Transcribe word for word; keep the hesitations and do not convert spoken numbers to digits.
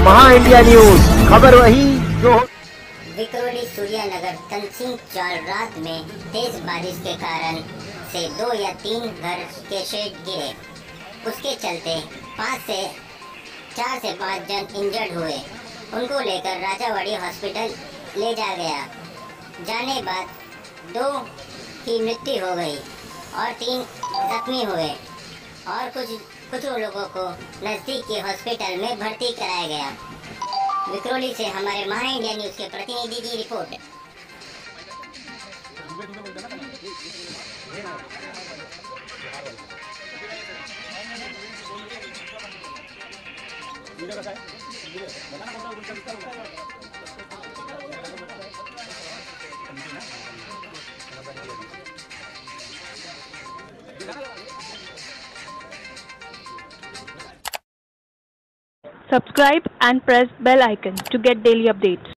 महा India news, खबर वही जो। विक्रोली सूर्यानगर तनसीम चार रात में तेज बारिश के कारण से दो या तीन घर के शेड गिरे। उसके चलते पाँच से चार से पाँच जन इंजर्ड हुए। उनको लेकर राजावाड़ी हॉस्पिटल ले जा गया। जाने बाद दो की मृत्यु हो गई और तीन जख्मी हुए और कुछ कुछ लोगों को नज़दीक के हॉस्पिटल में भर्ती कराया गया। विक्रोली से हमारे महा इंडिया न्यूज के प्रतिनिधि की रिपोर्ट। Subscribe and press bell icon to get daily updates.